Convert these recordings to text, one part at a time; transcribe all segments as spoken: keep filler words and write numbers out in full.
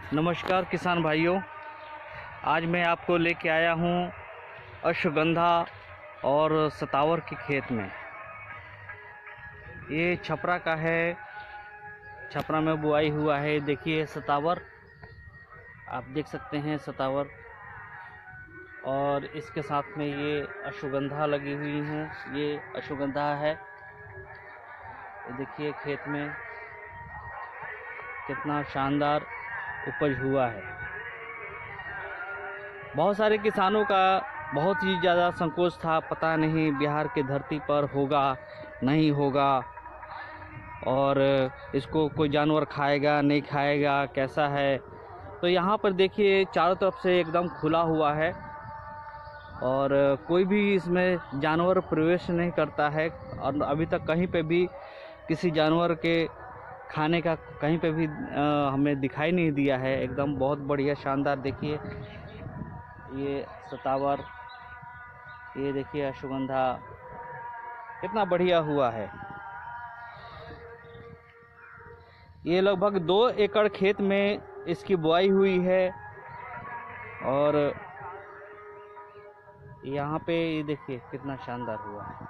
नमस्कार किसान भाइयों, आज मैं आपको लेके आया हूँ अश्वगंधा और सतावर के खेत में। ये छपरा का है, छपरा में बुआई हुआ है। देखिए सतावर, आप देख सकते हैं सतावर, और इसके साथ में ये अश्वगंधा लगी हुई हैं। ये अश्वगंधा है, ये देखिए खेत में कितना शानदार उपज हुआ है। बहुत सारे किसानों का बहुत ही ज़्यादा संकोच था, पता नहीं बिहार के धरती पर होगा नहीं होगा, और इसको कोई जानवर खाएगा नहीं खाएगा, कैसा है। तो यहाँ पर देखिए चारों तरफ से एकदम खुला हुआ है और कोई भी इसमें जानवर प्रवेश नहीं करता है, और अभी तक कहीं पे भी किसी जानवर के खाने का कहीं पे भी आ, हमें दिखाई नहीं दिया है। एकदम बहुत बढ़िया शानदार। देखिए ये सतावर, ये देखिए अश्वगंधा कितना बढ़िया हुआ है। ये लगभग दो एकड़ खेत में इसकी बुआई हुई है, और यहाँ पे ये देखिए कितना शानदार हुआ है।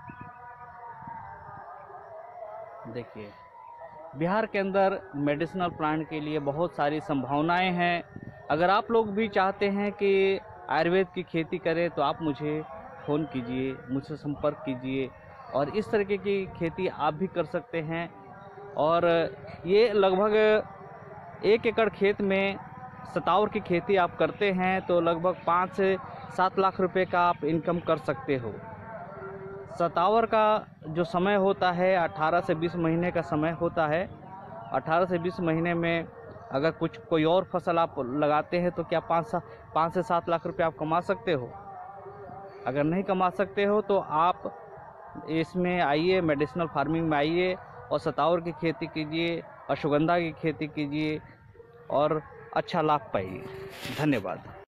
देखिए बिहार के अंदर मेडिसिनल प्लांट के लिए बहुत सारी संभावनाएं हैं। अगर आप लोग भी चाहते हैं कि आयुर्वेद की खेती करें तो आप मुझे फ़ोन कीजिए, मुझसे संपर्क कीजिए, और इस तरीके की खेती आप भी कर सकते हैं। और ये लगभग एक एकड़ खेत में सतावर की खेती आप करते हैं तो लगभग पाँच से सात लाख रुपए का आप इनकम कर सकते हो। सतावर का जो समय होता है अठारह से बीस महीने का समय होता है। अठारह से बीस महीने में अगर कुछ कोई और फसल आप लगाते हैं तो क्या पाँच सा पाँच से सात लाख रुपए आप कमा सकते हो। अगर नहीं कमा सकते हो तो आप इसमें आइए, मेडिसिनल फार्मिंग में आइए और सतावर की खेती कीजिए, अश्वगंधा की खेती कीजिए और अच्छा लाभ पाइए। धन्यवाद।